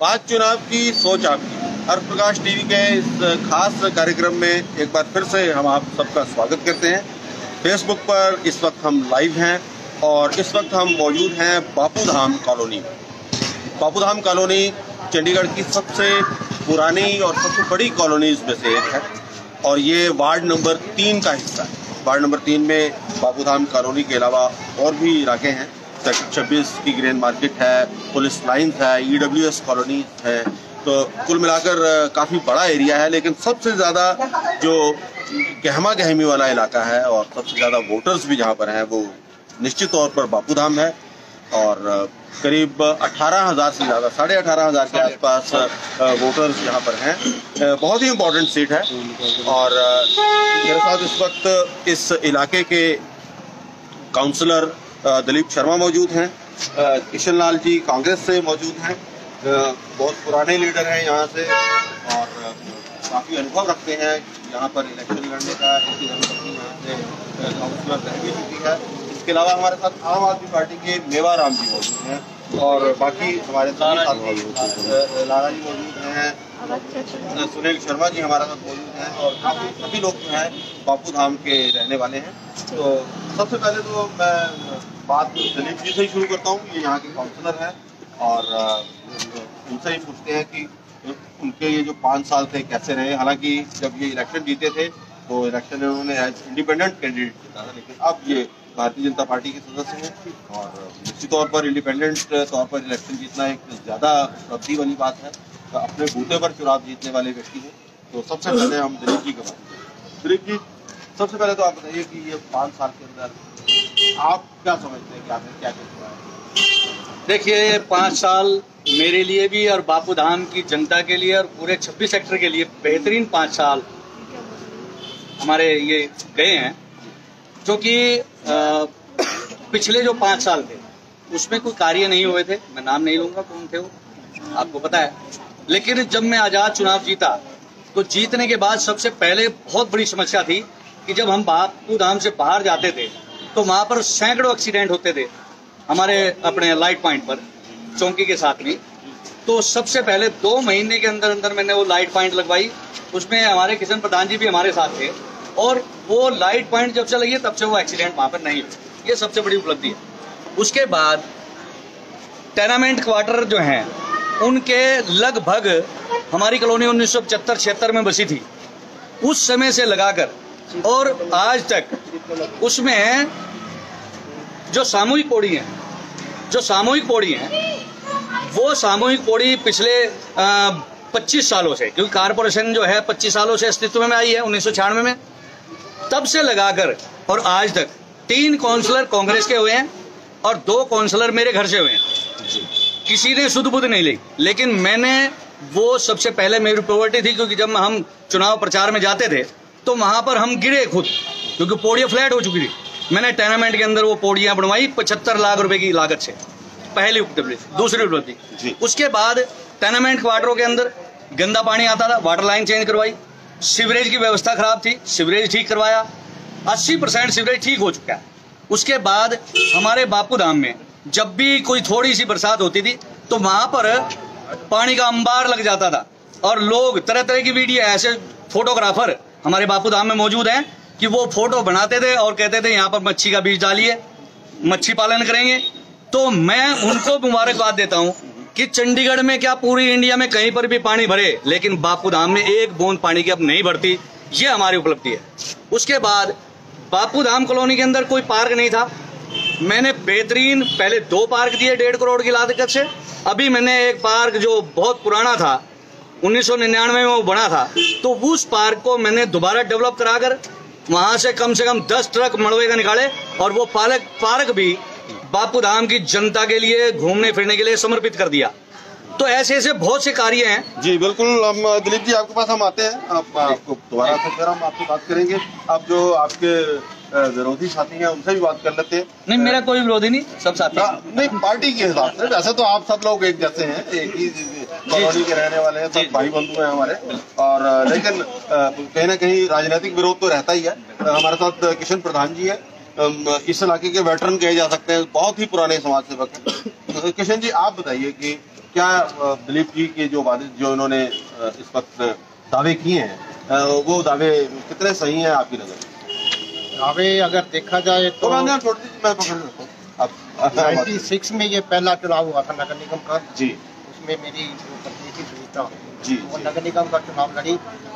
आज चुनाव की सोच आपकी। हर्ष प्रकाश टीवी के इस खास कार्यक्रम में एक बार फिर से हम आप सबका स्वागत करते हैं। फेसबुक पर इस वक्त हम लाइव हैं और इस वक्त हम मौजूद हैं बापू धाम कॉलोनी में। बापू धाम कॉलोनी चंडीगढ़ की सबसे पुरानी और सबसे बड़ी कॉलोनीज में से एक है और ये वार्ड नंबर 3 का हिस्सा है। वार्ड नंबर 3 में बापू धाम कॉलोनी के अलावा और भी इलाके हैं। सेक्टर 26 की ग्रेन मार्केट है, पुलिस लाइन्स है, EWS कॉलोनी है। तो कुल मिलाकर काफ़ी बड़ा एरिया है, लेकिन सबसे ज़्यादा जो गहमा गहमी वाला इलाका है और सबसे ज़्यादा वोटर्स भी जहाँ पर हैं वो निश्चित तौर पर बापू धाम है। और करीब 18,000 से ज़्यादा, 18,500 के आसपास वोटर्स यहाँ पर हैं। बहुत ही इम्पोर्टेंट सीट है और मेरे साथ इस वक्त इस इलाके के काउंसलर दिलीप शर्मा मौजूद हैं। किशन लाल जी कांग्रेस से मौजूद हैं, बहुत पुराने लीडर हैं यहाँ से और काफ़ी अनुभव रखते हैं यहाँ पर इलेक्शन लड़ने का। यहाँ से काउंसलर रह भी चुकी है। इसके अलावा हमारे साथ आम आदमी पार्टी के मेवा राम जी मौजूद हैं और बाकी हमारे साथ लाला जी मौजूद हैं, सुनील शर्मा जी हमारे साथ मौजूद हैं और काफ़ी सभी लोग जो हैं बापू धाम के रहने वाले हैं। तो सबसे पहले तो मैं बात दिलीप जी से ही शुरू करता हूँ। ये यहाँ के काउंसलर हैं और उनसे ही पूछते हैं कि उनके ये जो 5 साल थे कैसे रहे। हालांकि जब ये इलेक्शन जीते थे तो इलेक्शन में उन्होंने एज इंडिपेंडेंट कैंडिडेट जीता था, लेकिन अब ये भारतीय जनता पार्टी के सदस्य हैं और निश्चित तौर पर इंडिपेंडेंट तौर पर इलेक्शन जीतना एक ज़्यादा उपलब्धि वाली बात है। तो अपने बूते पर चुनाव जीतने वाले व्यक्ति हैं। तो सबसे पहले हम दिलीप जी का बात करें। दिलीप जी, सबसे पहले तो आप बताइए कि ये 5 साल के अंदर आप क्या समझते हैं कि आपने क्या क्या हुआ है? देखिए, ये 5 साल मेरे लिए भी और बापू धाम की जनता के लिए और पूरे 26 सेक्टर के लिए बेहतरीन 5 साल हमारे ये गए हैं। जो कि पिछले जो 5 साल थे उसमें कोई कार्य नहीं हुए थे। मैं नाम नहीं लूंगा कौन थे वो, आपको पता है। लेकिन जब मैं आज़ाद चुनाव जीता तो जीतने के बाद सबसे पहले बहुत बड़ी समस्या थी कि जब हम बापू धाम से बाहर जाते थे तो वहाँ पर सैकड़ों एक्सीडेंट होते थे हमारे अपने लाइट पॉइंट पर चौकी के साथ में। तो सबसे पहले 2 महीने के अंदर अंदर मैंने वो लाइट पॉइंट लगवाई। उसमें हमारे किशन प्रधान जी भी हमारे साथ थे और वो लाइट पॉइंट जब से लगी तब से वो एक्सीडेंट वहाँ पर नहीं हुए। ये सबसे बड़ी उपलब्धि है। उसके बाद टेनामेंट क्वार्टर जो हैं उनके लगभग हमारी कॉलोनी 1975-76 में बसी थी, उस समय से लगाकर और आज तक उसमें जो सामूहिक पौड़ी हैं वो सामूहिक पौड़ी पिछले 25 सालों से, क्योंकि कारपोरेशन जो है 25 सालों से अस्तित्व में आई है 1996 में, तब से लगाकर और आज तक 3 काउंसलर कांग्रेस के हुए हैं और 2 काउंसलर मेरे घर से हुए हैं। किसी ने सुध बुध नहीं ली, लेकिन मैंने वो सबसे पहले मेरी प्रॉपर्टी थी, क्योंकि जब हम चुनाव प्रचार में जाते थे तो वहां पर हम गिरे खुद, क्योंकि पौड़ियाँ फ्लैट हो चुकी थी। मैंने टेनामेंट के अंदर वो पौड़ियाँ बनवाई 75 लाख रुपए की लागत से, पहली उपलब्धि। दूसरी उपलब्धि, उसके बाद टेनामेंट क्वार्टरों के अंदर गंदा पानी आता था, वाटर लाइन चेंज करवाई। सीवरेज की व्यवस्था खराब थी, सीवरेज ठीक करवाया, 80% सीवरेज ठीक हो चुका है। उसके बाद हमारे बापू धाम में जब भी कोई थोड़ी सी बरसात होती थी तो वहां पर पानी का अंबार लग जाता था और लोग तरह तरह की वीडियो, ऐसे फोटोग्राफर हमारे बापू धाम में मौजूद हैं कि वो फोटो बनाते थे और कहते थे यहाँ पर मच्छी का बीज डालिए, मच्छी पालन करेंगे। तो मैं उनको मुबारकबाद देता हूँ कि चंडीगढ़ में क्या पूरी इंडिया में कहीं पर भी पानी भरे, लेकिन बापू धाम में एक बूंद पानी की अब नहीं भरती। ये हमारी उपलब्धि है। उसके बाद बापू धाम कॉलोनी के अंदर कोई पार्क नहीं था। मैंने बेहतरीन पहले 2 पार्क दिए 1.5 करोड़ की लागत से। अभी मैंने एक पार्क जो बहुत पुराना था 1999 में वो बना था, तो उस पार्क को मैंने दोबारा डेवलप कराकर वहां से कम 10 ट्रक मड़वे का निकाले और वो पार्क भी बापू धाम की जनता के लिए घूमने फिरने के लिए समर्पित कर दिया। तो ऐसे ऐसे बहुत से कार्य हैं। जी बिल्कुल। हम दिलीप जी आपके पास हम आते हैं, आपको दोबारा फिर हम आपसे बात करेंगे। आप जो आपके विरोधी साथी हैं उनसे भी बात कर लेते हैं। नहीं, मेरा कोई विरोधी नहीं, सब साथी नहीं, पार्टी के हिसाब से वैसे तो आप सब लोग एक जैसे हैं, एक ही कॉलोनी के रहने वाले हैं, सब भाई बंधु हैं हमारे। और लेकिन कहीं ना कहीं राजनीतिक विरोध तो रहता ही है। हमारे साथ किशन प्रधान जी है, इस इलाके के वेटरन कहे जा सकते हैं, बहुत ही पुराने समाज सेवक हैं। किशन जी आप बताइए कि क्या दिलीप जी के जो वादे जो इन्होंने इस वक्त दावे किए हैं वो दावे कितने सही हैं आपकी नजर में? दावे अगर देखा जाए तो मैं छोड़ दीजिए, मैं पकड़ लेता हूं। 96 में ये पहला चुनाव हुआ था नगर निगम का जी, उसमें मेरी जो पत्नी थी सुनीता जी, वो नगर निगम का चुनाव लड़ी।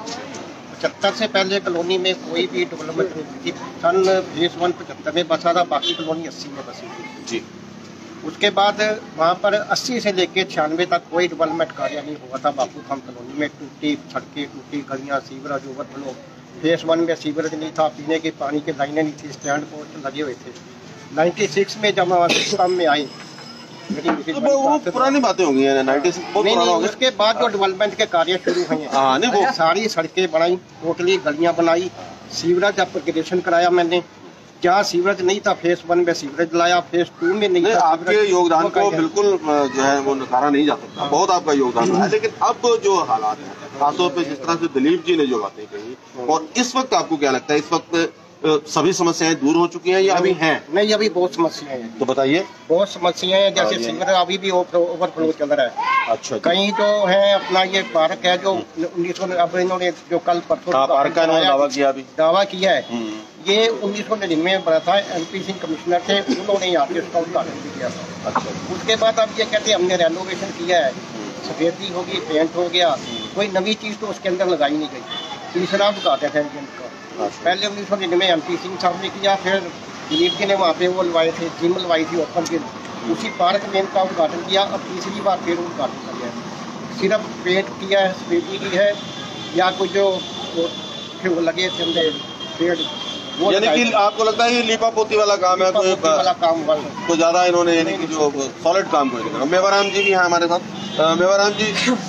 75 से पहले कॉलोनी में कोई भी डेवलपमेंट नहीं हुई थी। सन फेज 1 75 में बसा था, बाकी कॉलोनी 80 में बसी थी जी। उसके बाद वहाँ पर 80 से लेकर 96 तक कोई डेवलपमेंट कार्य नहीं हुआ था। बापू धाम कॉलोनी में टूटी सड़कें, टूटी गलियाँ, सीवरेज ओवरफ्लो। फेज 1 में सीवरेज नहीं था, पीने के पानी की लाइनें नहीं थी, स्टैंड पोस्ट लगे हुए थे। 96 में जब काम में आई तो वो पुरानी बातें हो गई हैं, 96 बहुत पुराना हो गया। उसके बाद जो डेवलपमेंट के कार्य शुरू हुए हैं, हाँ, नहीं वो सारी सड़कें बनाई, टोटली गलियां बनाई, सीवरेज एप्लीकेशन कराया मैंने। क्या सीवरेज नहीं था फेज 1 में सीवरेज लाया, फेज 2 में नहीं था। आपके योगदान को बिल्कुल जो है वो नकारा नहीं जा सकता, बहुत आपका योगदान है। लेकिन अब जो हालात हैं, खासतौर पे जिस तरह से दिलीप जी ने जो बातें कही, और इस वक्त आपको क्या लगता है इस वक्त सभी समस्याएं दूर हो चुकी हैं या अभी हैं? नहीं, अभी बहुत समस्याएं हैं। तो बताइए। बहुत समस्याएं हैं, जैसे सीवरेज अभी भी ओवरफ्लो चल रहा है। अच्छा, कहीं जो है अपना ये पार्क है जो 1900 अब इन्होंने जो कल परसों पार्क का दावा किया, अभी दावा किया है, ये 1999 में बना था। MP सिंह कमिश्नर थे, उन्होंने यहाँ पे उसका उद्घाटन भी किया था। अच्छा। उसके बाद अब ये कहते हैं हमने रेनोवेशन किया है, सफेदी होगी, पेंट हो गया, कोई नई चीज तो उसके अंदर लगाई नहीं गई। तीसरा उद्घाटन है इनका। पहले 1999 में MP सिंह साहब ने किया, फिर दिलीप जी ने वहाँ पे वो लवाए थे, जिम लवाई थी ओपन के, उसी पार्क में इनका उद्घाटन किया। अब तीसरी बार फिर उद्घाटन किया है। सिर्फ पेंट किया है, सफेदी की है, या कोई जो वो लगे थे पेड़, यानी कि आपको लगता है ये लीपा पोती वाला काम है, कोई वाला काम हुआ तो ज्यादा इन्होंने यानी कि जो सॉलिड काम कोई नहीं करा। मेवाराम जी भी हैं हमारे साथ। मेवाराम जी,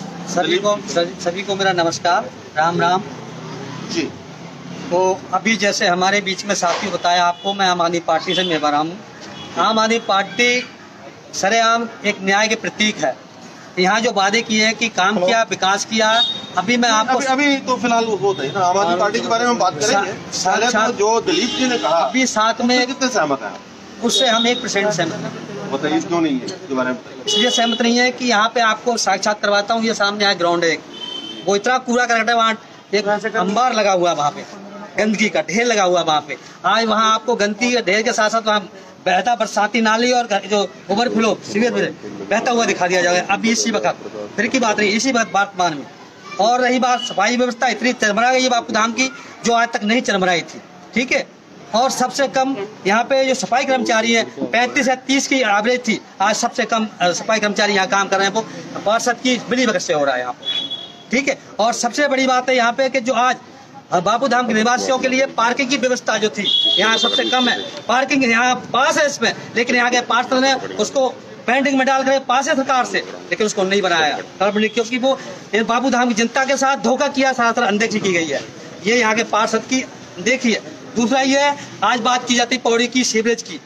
सभी को मेरा नमस्कार, राम राम जी। तो अभी जैसे हमारे बीच में साथी बताया आपको, मैं आम आदमी पार्टी से मेवाराम हूँ। आम आदमी पार्टी सरेआम एक न्याय के प्रतीक है। यहाँ जो वादे किए हैं कि काम किया, विकास किया, अभी मैं आपको अभी तो फिलहाल वो होता है ना, आम आदमी पार्टी के बारे में हम बात करेंगे। तो जो दिलीप जी ने कहा अभी साथ में कितने सहमत है? उससे हम 1% सहमत हैं। बताइए क्यों नहीं है इसके बारे में? इसलिए सहमत नहीं है कि यहाँ पे आपको साक्षात करवाता हूँ, ये सामने यहाँ ग्राउंड है, वो इतना कूड़ा करकट है, वहाँ एक अंबार लगा हुआ है, वहाँ पे गंदगी का ढेर लगा हुआ है। वहाँ पे आज वहाँ आपको गंदगी के ढेर के साथ साथ वहाँ बहता बरसाती नाली और जो ओवरफ्लो सीवर बहता हुआ दिखा दिया जाएगा। अभी इसी वक्त फिर की बात रही, इसी वर्तमान में। और रही बात सफाई व्यवस्था, इतनी चरमरा गई है बापू धाम की जो आज तक नहीं चरमराई थी, ठीक है। और सबसे कम यहाँ पे जो सफाई कर्मचारी है 35 या 30 की एवरेज थी, आज सबसे कम सफाई कर्मचारी यहाँ काम कर रहे हैं, वो पार्षद की मिली भगत से हो रहा है यहाँ पे, ठीक है। और सबसे बड़ी बात है यहाँ पे कि जो आज बापू धाम के निवासियों के लिए पार्किंग की व्यवस्था जो थी यहाँ सबसे कम है। पार्किंग यहाँ पास है इसमें, लेकिन यहाँ के पार्षद ने उसको पेंडिंग में डालकर पास है सरकार से, लेकिन उसको नहीं बनाया, क्योंकि वो बापू धाम की जनता के साथ धोखा किया, सरासर अनदेखी की गई है। ये यहाँ के पार्षद की देखिए। दूसरा ये है, आज बात की जाती पौड़ी की सीवरेज की,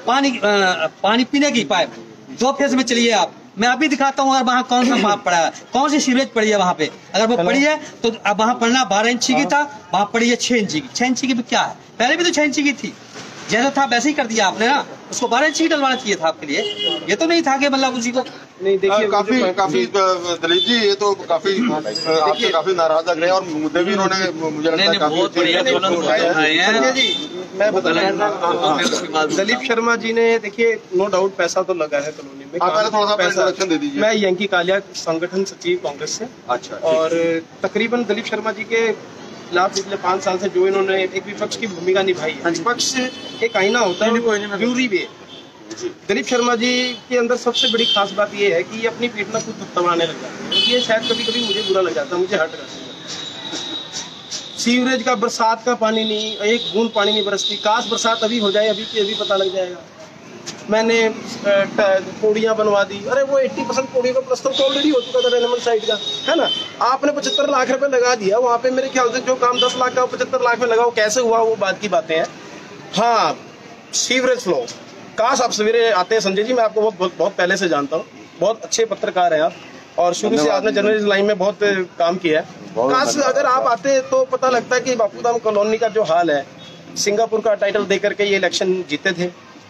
पानी पीने की पाइप 2 फेज में चलिए आप, मैं अभी दिखाता हूँ। अगर वहाँ कौन सा पाइप पड़ा है, कौन सी सीवरेज पड़ी है वहाँ पे, अगर वो पड़ी है तो अब वहाँ पड़ना 12 इंची की था, वहाँ पड़ी है 6 इंची की। 6 इंची की भी क्या है, पहले भी तो 6 इंची की थी, जैसा था वैसे ही कर दिया आपने ना, उसको 12 इंची की डलवाना चाहिए था आपके लिए। ये तो नहीं था कि मतलब उसी को नहीं। देखिए काफी दिलीप जी ये तो काफी आपसे काफी नाराज लग रहे हैं, और मुद्दे भी इन्होंने मुझे लगता है काफी। मैं बता दिलीप शर्मा जी ने, देखिए नो डाउट पैसा तो लगा है कॉलोनी में। पहले थोड़ा सा पैसा दे दीजिए। मैं यंकी कालिया संगठन सचिव कांग्रेस से। अच्छा। और तकरीबन दिलीप शर्मा जी के खिलाफ पिछले 5 साल से जो इन्होंने एक विपक्ष की भूमिका निभाई है। विपक्ष एक आईना होता है, ब्यूरी भी है। दिलीप शर्मा जी के अंदर सबसे बड़ी खास बात यह है कि ये अपनी पीठ में खुद थपथपाने लग जाते हैं। ये शायद कभी कभी मुझे बुरा लग जाता है, मुझे हर्ट करता है। सीवरेज का बरसात का पानी नहीं, एक बूंद पानी नहीं बरसती। काश बरसात अभी हो जाए, अभी की अभी पता लग जाएगा। मैंने पौड़ियाँ बनवा दी, अरे वो 80% पौड़ियों का प्लस्तर तो ऑलरेडी हो चुका था रेलमंड साइड का, है ना। आपने 75 लाख रुपए लगा दिया वहाँ पे, मेरे ख्याल से जो काम 10 लाख का 75 लाख में लगाओ, कैसे हुआ वो बात की बातें हैं। हाँ, सीवरेज फ्लो, काश आप सवेरे आते हैं संजय जी, मैं आपको बहुत पहले से जानता हूँ, बहुत अच्छे पत्रकार हैं आप, और शुरू से आपने जर्नलिस्ट लाइन में बहुत काम किया है। काश अगर आप आते तो पता लगता है कि बापू धाम कॉलोनी का जो हाल है, सिंगापुर का टाइटल देकर के ये इलेक्शन जीते थे,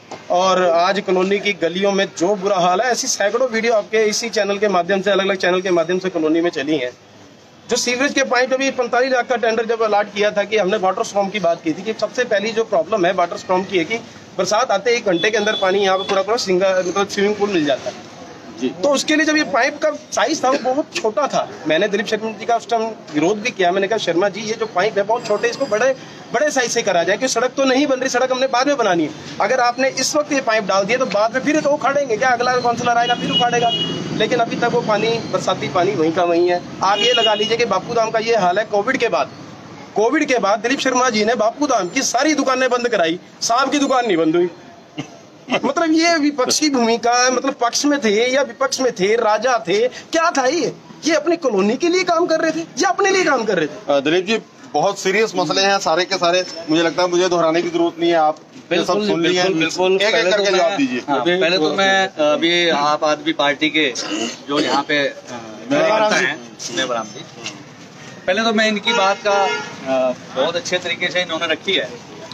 और आज कॉलोनी की गलियों में जो बुरा हाल है, ऐसी सैकड़ों वीडियो आपके इसी चैनल के माध्यम से, अलग अलग चैनल के माध्यम से कॉलोनी में चली हैं। जो सीवरेज के पाइप अभी 45 लाख का टेंडर जब अलॉट किया था कि हमने वाटर स्टॉर्म की बात की थी कि सबसे पहली जो प्रॉब्लम है वाटर स्टॉर्म की है कि बरसात आते 1 घंटे के अंदर पानी यहाँ पे पूरा मतलब स्विमिंग पूल मिल जाता है जी। तो उसके लिए जब ये पाइप का साइज था वो बहुत छोटा था, मैंने दिलीप शर्मा जी का उस टाइम विरोध भी किया। मैंने कहा शर्मा जी ये जो पाइप है बहुत छोटे, इसको बड़े साइज से करा जाए, क्योंकि सड़क तो नहीं बन रही, सड़क हमने बाद में बनानी है। अगर आपने इस वक्त ये पाइप डाल दिया तो बाद में फिर तो उखाड़ेंगे क्या, अगला काउंसिलर आएगा फिर उखाड़ेगा। लेकिन अभी तक वो पानी, बरसाती पानी वहीं का वहीं है। आप ये लगा लीजिए कि बापू धाम का ये हाल है। कोविड के बाद दिलीप शर्मा जी ने बापू धाम की सारी दुकानें बंद कराई, साहब की दुकान नहीं बंद हुई। मतलब ये विपक्ष की भूमिका, मतलब पक्ष में थे या विपक्ष में थे, राजा थे, क्या था ये अपनी कॉलोनी के लिए काम कर रहे थे या अपने लिए काम कर रहे थे? दिलीप जी बहुत सीरियस मसले हैं सारे के सारे, मुझे लगता है मुझे दोहराने की जरूरत नहीं है, आप सब सुन लिए हैं। बिल्कुल एक एक करके जवाब दीजिए। पहले तो मैं अभी आप आदमी पार्टी के जो यहाँ पे पहले तो मैं इनकी बात का बहुत अच्छे तरीके से इन्होंने रखी है।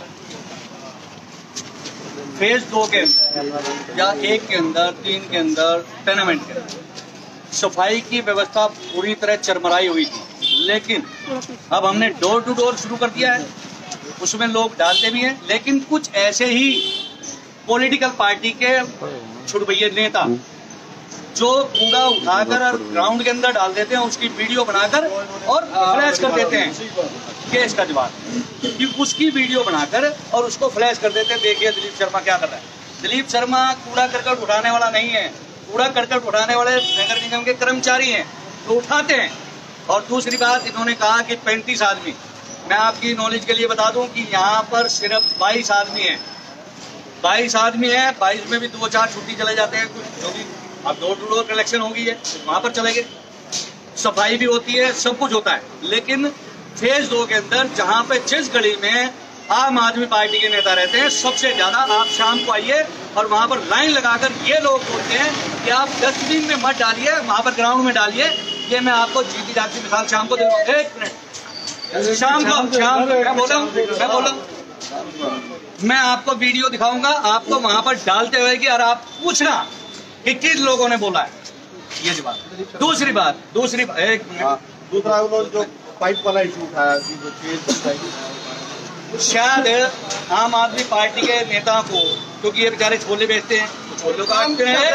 फेज 2 के अंदर या 1 के अंदर, 3 के अंदर, टेनामेंट के अंदर सफाई की व्यवस्था पूरी तरह चरमराई हुई थी, लेकिन अब हमने डोर टू डोर शुरू कर दिया है। उसमें लोग डालते भी हैं, लेकिन कुछ ऐसे ही पॉलिटिकल पार्टी के छुड़भैये नेता जो कूड़ा उठाकर और ग्राउंड के अंदर डाल देते हैं, उसकी वीडियो बनाकर और फ्लैश कर देते हैं केस का जवाब कि उसकी वीडियो बनाकर और उसको फ्लैश कर देते हैं। देखिए दिलीप शर्मा क्या कर रहा है। दिलीप शर्मा कूड़ा करकट उठाने वाला नहीं है, कूड़ा करकट उठाने वाले नगर निगम के कर्मचारी हैं, तो उठाते हैं। और दूसरी बात, इन्होंने कहा कि 35 आदमी, मैं आपकी नॉलेज के लिए बता दूं कि यहाँ पर सिर्फ 22 आदमी हैं। 22 आदमी हैं, 22 में भी 2-4 छुट्टी चले जाते हैं, कुछ जो भी अब डोर टू डोर कलेक्शन होगी है वहां पर चले गए, सफाई भी होती है, सब कुछ होता है। लेकिन फेज 2 के अंदर जहां पे जिस गली में आम आदमी पार्टी के नेता रहते हैं, सबसे ज्यादा आप शाम को आइए और वहां पर लाइन लगाकर ये लोग बोलते हैं कि आप डस्टबिन में मत डालिए, वहां पर ग्राउंड में डालिए। ये मैं आपको जीती जाती मिसाल शाम को दे रहा हूँ। 1 मिनट, शाम को मैं बोला मैं आपको वीडियो दिखाऊंगा, आपको वहां पर डालते हुए कि और आप पूछना कि किन लोगों ने बोला है ये जवाब। दूसरी बात एक मिनट, दूसरा जो पाइप वाला इशू उठाया, शायद आम आदमी पार्टी के नेता को, क्योंकि ये बेचारे छोले बेचते हैं, छोले काटते हैं।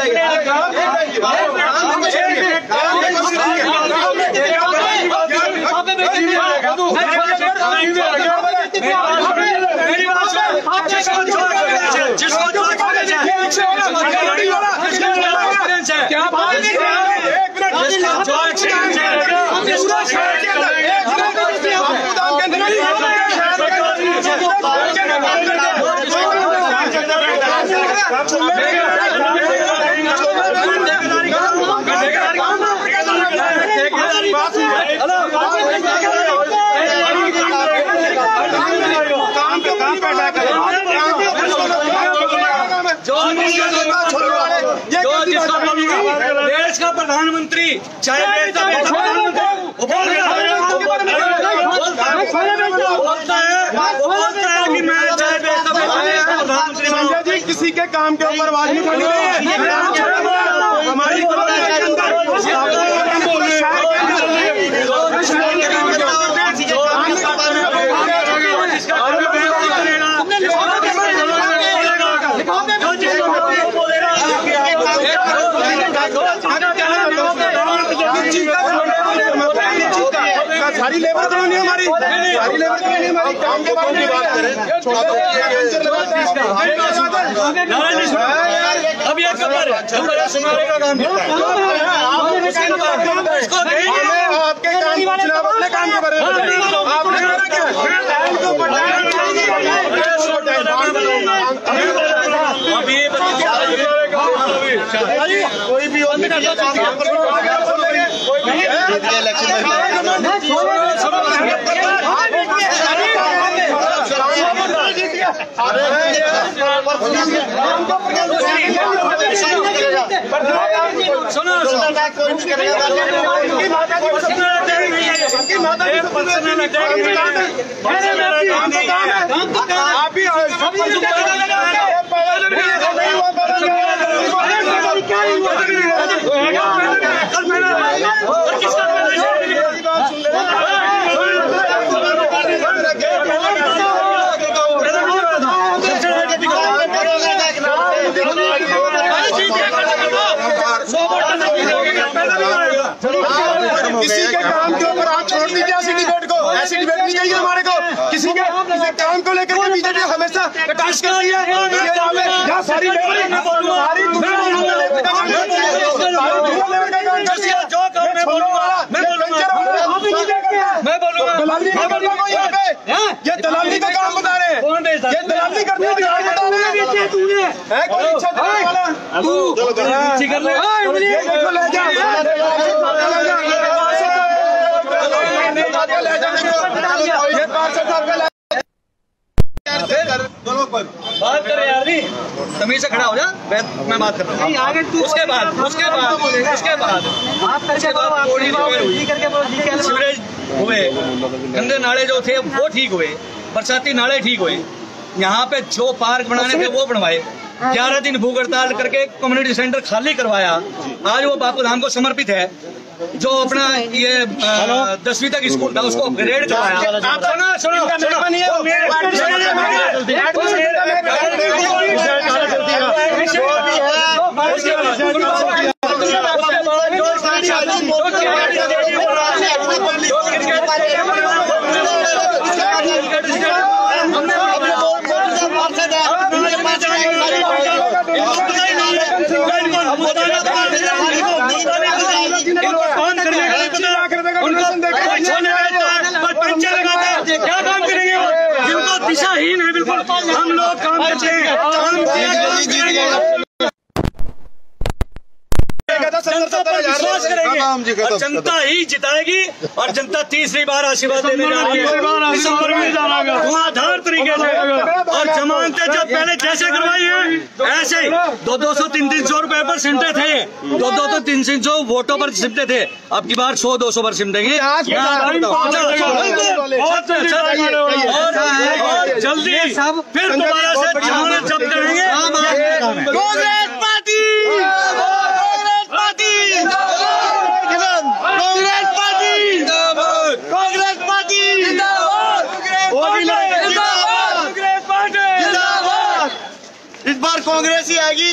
देश का प्रधानमंत्री चाहे बोलता है कि मैं चाहे प्रधानमंत्री, किसी के काम के ऊपर आवाज नहीं उठानी है हमारी सारी लेबर तो नहीं हमारी, सारी लेबर तो नहीं हमारी, काम के बारे में बात करें। अब ये खबर सुनाने का काम आपके अपने काम के बारे में कोई भी आप किसी के काम के ऊपर आप छोड़ दीजिए ऐसी डिबेट को, ऐसी डिबेट नहीं चाहिए हमारे को। किसी काम को लेकर के बीजेपी हमेशा अटैच कर रही है। सारी ये दलाली का काम बता रहे हैं, ये दलाली करने का काम बता रहे हैं। कोई इच्छा वाला तू कर ले बात करे यार, तमीज से खड़ा हो जा, मैं बात कर रहा हूँ। उसके बाद सीवरेज हुए, गंदे नाले जो थे वो ठीक हुए, बरसाती नाले ठीक हुए, यहाँ पे जो पार्क बनाने थे वो बनवाए, 11 दिन भूख हड़ताल करके कम्युनिटी सेंटर खाली करवाया। आज वो बापू धाम को समर्पित है। जो अपना ये 10वीं तक स्कूल था उसको अपग्रेड करवाया। आप सुनो क्या काम करेंगे जिनको दिशाहीन है, बिल्कुल हम लोग काम करते हैं। विश्वास करेंगे और जनता ही जिताएगी और जनता तीसरी बार आशीर्वाद देने जा रही है दिसंबर में धुआंधार तरीके से। और जमानतें जब पहले जैसे करवाई है ऐसे 200-300 रुपए पर सिमटे थे, 200-300 वोटों पर सिमटे थे, अब की बार 100-200 पर सिमटेंगे। और जल्दी फिर दोबारा से जमानत जब्त करेंगे। कांग्रेस पार्टी इस बार कांग्रेस ही आएगी।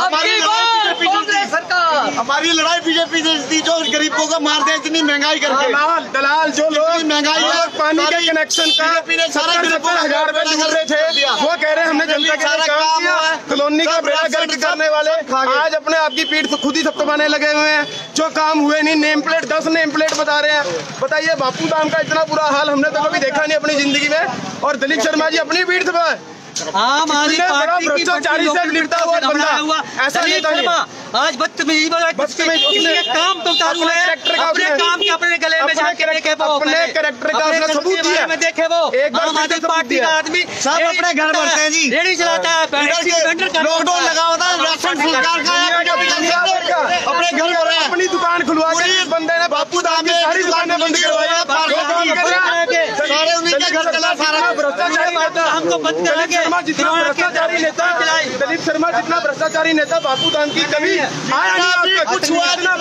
हमारी लड़ाई बीजेपी से थी, जो गरीबों को मार दे इतनी महंगाई करके। दलाल जो लोग महंगाई और पानी के कनेक्शन का 70,000 रुपए ढूंढ रहे थे, वो कह रहे हैं हमने जनता के लिए काम किया। कॉलोनी का बेड़ा गर्क करने वाले आज अपने आप की पीठ खुद ही थपथपाने लगे हुए हैं। जो काम हुए नहीं, नेम प्लेट 10 नेम प्लेट बता रहे हैं। बताइए, बापू धाम का इतना बुरा हाल हमने तो कभी देखा नहीं अपनी जिंदगी में। और दिलीप शर्मा जी अपनी पीठ थपा आम आदमी पार्टी की भ्रष्टाचारी से लिपटा हुआ बंदा ऐसा नहीं था। आज बदतमीजी काम तो अपने काम के अपने गले में जाके देखे वो, अपने कैरेक्टर का अपना सबूत दिया में देखे वो। आम आदमी पार्टी का आदमी सब अपने घर बढ़ते हैं जी, रेडी चलाता है, लॉकडाउन लगा हुआ था, राशन सरकार का अपने घर हो रहे हैं। अपनी दुकान खुलवा के इस बंदे ने बापू धाम में सारी दुकानें बंद करवाई। सारे उन्हीं के घर चला, सारा भ्रष्टाचारी हमको बंद करेंगे। जितना भ्रष्टाचारी नेता दिलीप शर्मा जितना भ्रष्टाचारी नेता बापू धाम की कभी आया नहीं। कुछ हुआ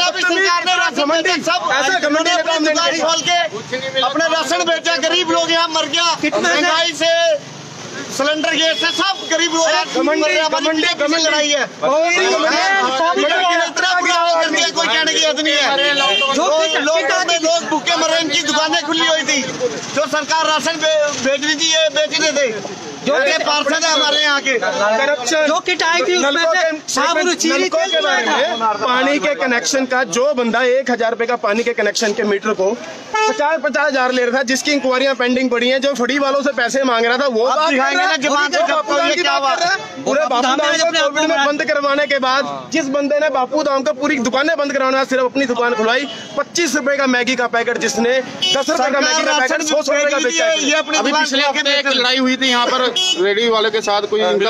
ऐसा घमंडी खोल के अपने राशन बेचा, गरीब लोग यहाँ मर गया, महंगाई से सिलेंडर गैस से सब गरीब लोग लड़ाई है। कोई कहने की हद नहीं है। लोग भूखे मरे, इनकी दुकानें खुली हुई थी, जो सरकार राशन भेज रही थी ये बेचने थे। जो पार्षद है हमारे यहाँ के जो किट आई थी पानी के कनेक्शन का, जो बंदा 1,000 रुपए का पानी के कनेक्शन के मीटर को 50,000 ले रहा था, जिसकी इंक्वायरियां पेंडिंग पड़ी हैं, जो फड़ी वालों से पैसे मांग रहा था, वो पूरे बापू धाम को बंद करवाने के बाद जिस बंदे ने बापू धाम को पूरी दुकानें बंद करवाने सिर्फ अपनी दुकान खुलवाई, 25 रुपए का मैगी का पैकेट, जिसने 10 रुपए का मैगी का पैकेट 100 रुपए का बेचा। अभी पिछले हफ्ते एक लड़ाई हुई थी यहाँ पर रेडी वाले के साथ, कोई दिलीप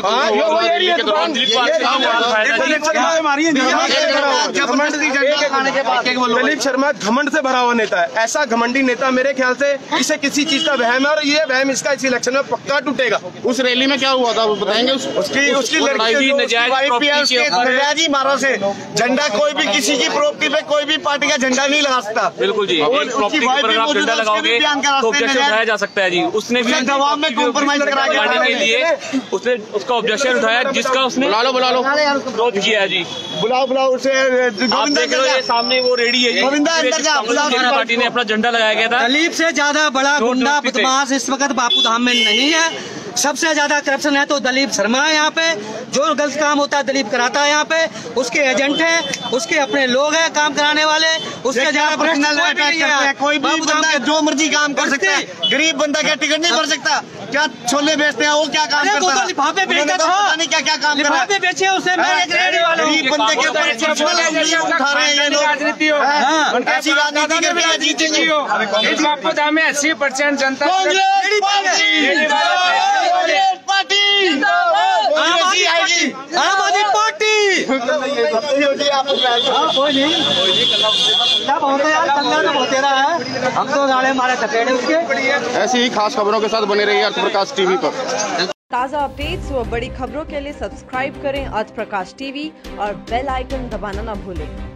शर्मा घमंड से भरा हुआ नेता है। ऐसा घमंडी नेता मेरे ख्याल से इसे किसी चीज का वहम है, और ये वहम इसका इस इलेक्शन में पक्का टूटेगा। उस रैली में क्या हुआ था वो बताएंगे? उसकी लड़की नजायज मारा से झंडा, कोई भी किसी की प्रॉपर्टी पे कोई भी पार्टी का झंडा नहीं लगा सकता। बिल्कुल जी, प्रॉपर्टी पर आप झंडा लगाओगे तो कैसे उठाया जा सकता है जी? उसने भी दबाव में कॉम्प्रोमाइज करा के के लिए उसने उसका ऑब्जेक्शन उठाया, जिसका उसने बुला लो विरोध किया जी। बुलाओ उसे। आप देख रहे हो ये सामने वो रेडी है, कांग्रेस पार्टी ने अपना झंडा लगाया गया था। दलीप से ज्यादा बड़ा गुंडा बदमाश इस वक्त बापू धाम में नहीं है। सबसे ज्यादा करप्शन है तो दलीप शर्मा है यहाँ पे। जो गलत काम होता है दलीप कराता है यहाँ पे। उसके एजेंट हैं, उसके अपने लोग हैं काम कराने वाले। उसके ज्यादा कोई भी बंदा जो मर्जी काम कर सकता है। गरीब बंदा क्या टिकट नहीं भर सकता? क्या छोले बेचते हैं वो क्या काम करता है? लिफाफे बेचता था, पता नहीं क्या काम कर रहा है। बेचे उसे गरीब बंदे के ऊपर उठा रहे हैं ये लोग। ऐसी राजनीति करके जीतेंगे। इस बापू धाम में 80% जनता आम आदमी पार्टी। हम तो नाले मारे थपेड़े उसके। ऐसी ही खास खबरों के साथ बने रहिए अर्थ प्रकाश टीवी पर। ताज़ा अपडेट्स व बड़ी खबरों के लिए सब्सक्राइब करें अर्थ प्रकाश टीवी और बेल आइकन दबाना न भूलें।